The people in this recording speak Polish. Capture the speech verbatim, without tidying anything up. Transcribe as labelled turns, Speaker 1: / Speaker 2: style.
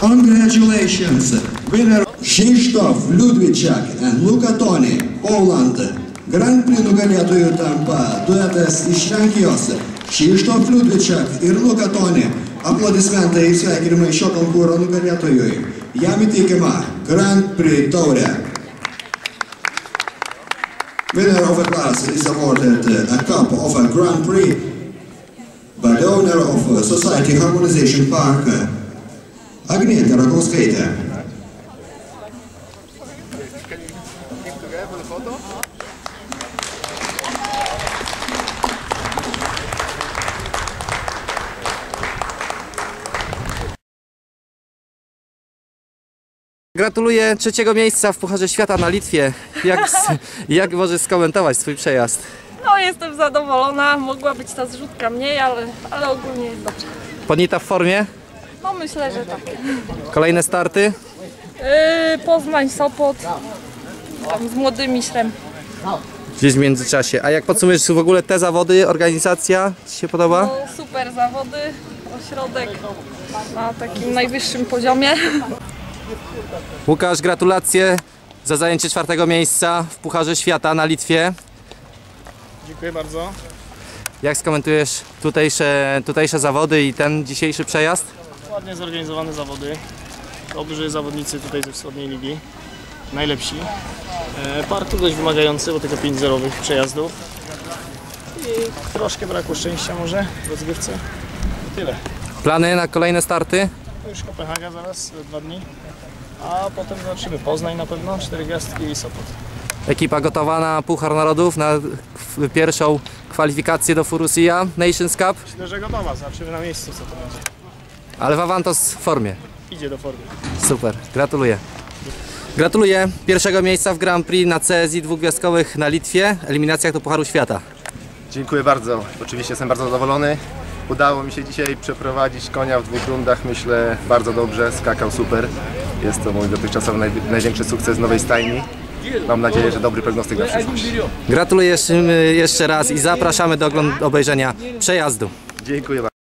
Speaker 1: Congratulations, winner Krzysztof Ludwiczak and Luka Toni, Poland. Grand Prix nugalėtojų tampa duetas iš Lenkijos Krzysztof Ludwiczak ir Luka Toni. Aplodismentai ir sveikinimai šio konkūro nugalėtojui. Jam įteikiama Grand Prix taurė. Winner of a class is awarded a cup of a Grand Prix by the owner of Society Harmonization Park, Agnietė Rakauskaitė.
Speaker 2: Gratuluję trzeciego miejsca w Pucharze Świata na Litwie. Jak, jak możesz skomentować swój przejazd?
Speaker 3: No, jestem zadowolona. Mogła być ta zrzutka mniej, ale, ale ogólnie jest dobrze.
Speaker 2: Ponita w formie?
Speaker 3: No, myślę, że tak.
Speaker 2: Kolejne starty?
Speaker 3: Yy, Poznań, Sopot, tam z młodymi Śrem.
Speaker 2: Gdzieś w międzyczasie. A jak podsumujesz w ogóle te zawody, organizacja Ci się podoba?
Speaker 3: No, super zawody, ośrodek na takim najwyższym poziomie.
Speaker 2: Łukasz, gratulacje za zajęcie czwartego miejsca w Pucharze Świata na Litwie.
Speaker 4: Dziękuję bardzo.
Speaker 2: Jak skomentujesz tutejsze, tutejsze zawody i ten dzisiejszy przejazd?
Speaker 4: Ładnie zorganizowane zawody. Dobrzy zawodnicy tutaj ze wschodniej ligi. Najlepsi. E, parkour dość wymagający, bo tylko pięć zerowych przejazdów. I troszkę brakło szczęścia może w rozgrywce. I tyle.
Speaker 2: Plany na kolejne starty?
Speaker 4: Już Kopenhaga zaraz, dwa dni. A potem zobaczymy Poznań na pewno, cztery gwiazdki i Sopot.
Speaker 2: Ekipa gotowa na Puchar Narodów, na pierwszą kwalifikację do Furusija Nations Cup.
Speaker 4: Myślę, że gotowa, zobaczymy na miejscu co to będzie.
Speaker 2: Ale Vavantos w formie.
Speaker 4: Idzie do formy.
Speaker 2: Super, gratuluję. Gratuluję pierwszego miejsca w Grand Prix na C S I dwugwiazdkowych na Litwie, eliminacjach do Pucharu Świata.
Speaker 5: Dziękuję bardzo, oczywiście jestem bardzo zadowolony. Udało mi się dzisiaj przeprowadzić konia w dwóch rundach, myślę bardzo dobrze, skakał super. Jest to mój dotychczasowy naj, największy sukces nowej stajni. Mam nadzieję, że dobry prognostyk na przyszłość.
Speaker 2: Gratuluję jeszcze raz i zapraszamy do obejrzenia przejazdu.
Speaker 5: Dziękuję bardzo.